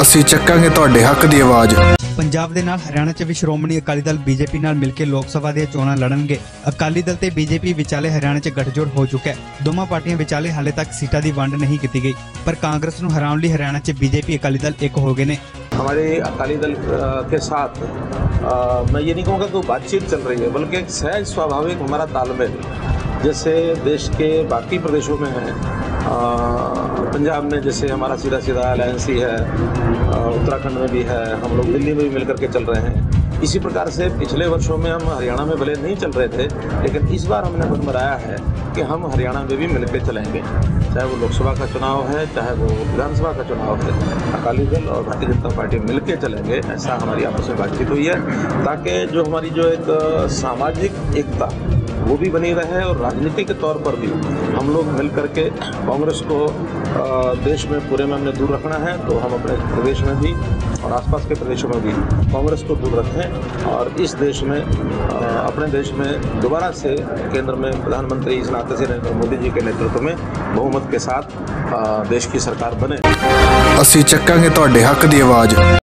ਅਸੀਂ ਚੱਕਾਂਗੇ ਤੁਹਾਡੇ ਹੱਕ ਦੀ ਆਵਾਜ਼। पंजाब दे नाल हरियाणा च भी श्रोमणी अकाली दल बीजेपी नाल मिलकर लोक सभा दी चोणां लड़नगे। अकाली दल ते बीजेपी विचाले हरियाणा च गठजोड़ हो चुका है। दोवां पार्टियां विचाले हाले तक सीटां दी वंड नहीं की गई, पर कांग्रेस नूं हराउण लई हरियाणा च बीजेपी अकाली दल एक हो गए ने। हमारे अकाली दल के साथ मैं ये नहीं कहूँगा कि बातचीत चल रही है, बल्कि एक सहज स्वाभाविक हमारा तालमेल जैसे देश के बाकी प्रदेशों में है। पंजाब में जैसे हमारा सीधा सीधा अलायंस ही है, उत्तराखंड में भी है, हम लोग दिल्ली में भी मिलकर के चल रहे हैं। इसी प्रकार से पिछले वर्षों में हम हरियाणा में भले नहीं चल रहे थे, लेकिन इस बार हमने मन बनाया है कि हम हरियाणा में भी मिलकर चलेंगे। चाहे वो लोकसभा का चुनाव है, चाहे वो विधानसभा का चुनाव है, अकाली दल और भारतीय जनता पार्टी मिलकर चलेंगे, ऐसा हमारी आपस में बातचीत हुई है, ताकि जो हमारी जो एक सामाजिक एकता वो भी बनी रहे और राजनीति के तौर पर भी हम लोग मिल करके कांग्रेस को देश में पूरे में हमने दूर रखना है, तो हम अपने प्रदेश में भी और आसपास के प्रदेशों में भी कांग्रेस को दूर रखें और इस देश में अपने देश में दोबारा से केंद्र में प्रधानमंत्री इस नाते से नरेंद्र मोदी जी के नेतृत्व में बहुमत के साथ देश की सरकार बने। ਅਸੀਂ ਚੱਕਾਂਗੇ ਤੁਹਾਡੇ ਹੱਕ ਦੀ ਆਵਾਜ਼।